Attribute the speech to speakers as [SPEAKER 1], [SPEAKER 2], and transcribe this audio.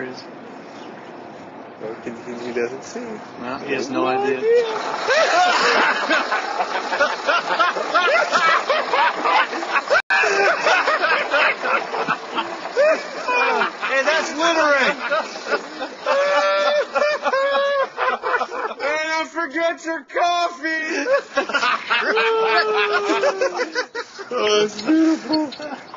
[SPEAKER 1] is.
[SPEAKER 2] Well, he doesn't see.
[SPEAKER 1] No, he has no idea.
[SPEAKER 2] Hey, that's littering! Hey, don't forget your coffee! Oh, that's beautiful.